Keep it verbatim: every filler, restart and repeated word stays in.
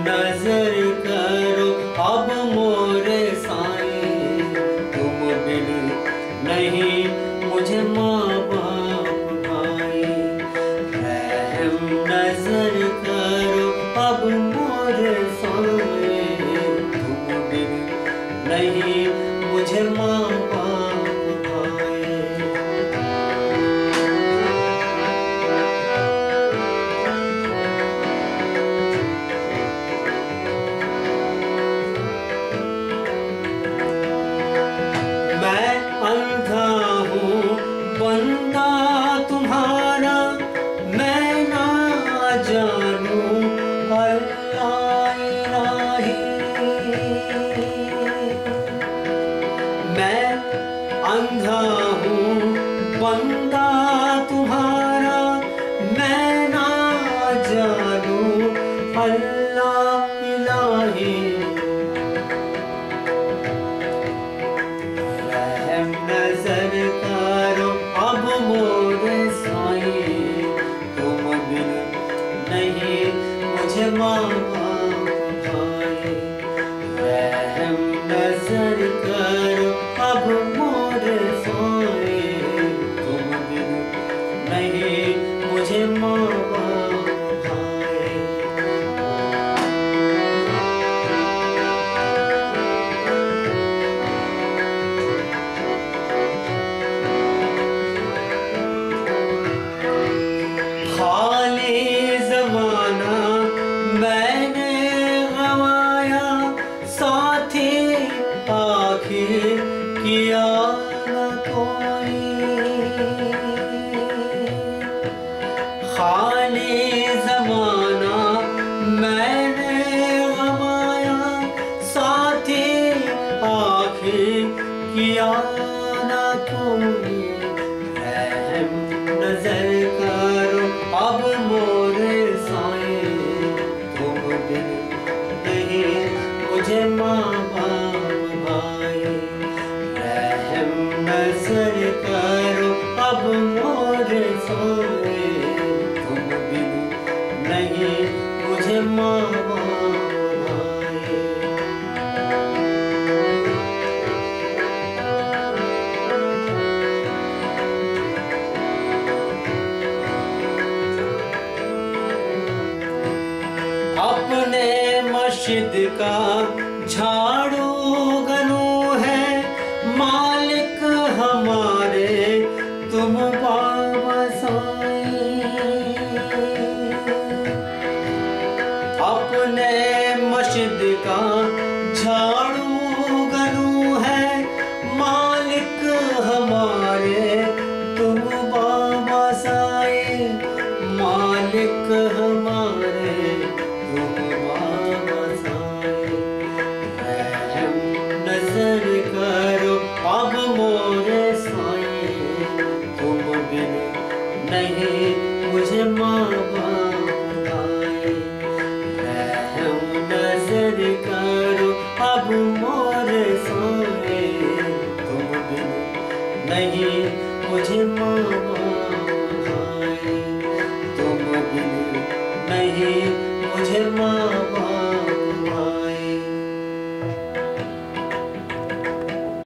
नजर करो अब मोरे साईं, तुम बिन नहीं मुझे माँ बाप भाई। रहम नजर करो अब मोरे साईं, तुम बिन नहीं मुझे माँ बाप भाई। मैं अंधा हूँ बंदा तुम्हारा, मैं ना जानूं अल्लाह इलाही। मैं अंधा हूँ बंदा तुम्हारा, मैं ना जानूं अल्लाह इलाही। रहम नजर करो अब मोरे साईं, तुम बिन नहीं मुझे माँ बाप भाई। रहम नजर करो अब मोरे साईं, तुम बिन नहीं मुझे माँ बाप भाई। खाली ज़माना मैंने गंवाया, साथी आखिर किया न कोई। खाली ज़माना मैंने गंवाया, साथी आखिर किया न कोई। रहम नजर करो अब मोरे साईं, तुम बिन नहीं मुझे माँ बाप भाई। रहम नजर करो अब मोरे साईं, तुम बिन नहीं मुझे माँ बाप भाई। अपने मस्जिद का झाड़ू गनू है, मालिक हमारे तुम बाबा साईं। अपने मस्जिद का झाड़ू गनू है, मालिक हमारे तुम बाबा साईं। मालिक हमारे तुम बाबा साईं। रहम नजर करो अब मोरे साईं, तुम बिन नहीं मुझे माँ बाप भाई। रहम नजर करो अब मोरे साईं, तुम बिन नहीं मुझे माँ बाप भाई। तुम बिन नहीं मुझे माँ बाप